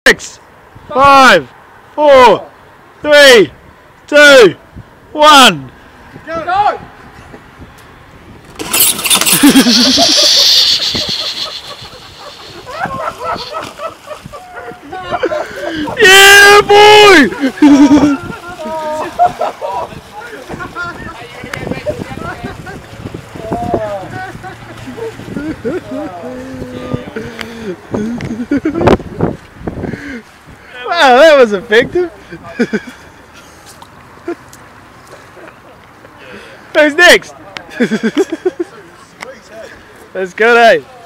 6, 5, 4, 3, 2, 1. Go! Yeah, boy! Wow, that was effective. Who's next? Let's go, Dave.